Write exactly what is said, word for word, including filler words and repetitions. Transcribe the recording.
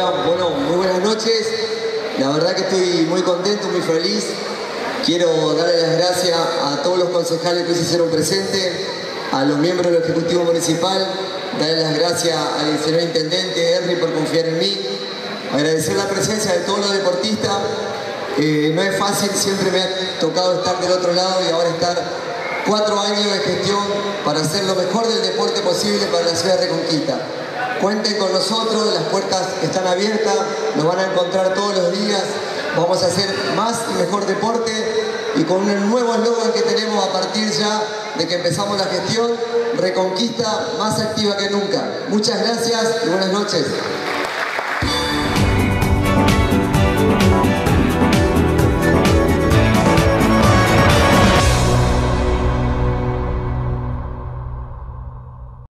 Hola, bueno, muy buenas noches. La verdad que estoy muy contento, muy feliz. Quiero darle las gracias a todos los concejales que hoy se hicieron presentes, a los miembros del Ejecutivo Municipal, darle las gracias al señor Intendente Henry por confiar en mí, agradecer la presencia de todos los deportistas. Eh, no es fácil, siempre me ha tocado estar del otro lado y ahora estar cuatro años de gestión para hacer lo mejor del deporte posible para la ciudad de Reconquista. Cuenten con nosotros, las puertas están abiertas, nos van a encontrar todos los días, vamos a hacer más y mejor deporte y con un nuevo eslogan que tenemos a partir ya de que empezamos la gestión, Reconquista más activa que nunca. Muchas gracias y buenas noches.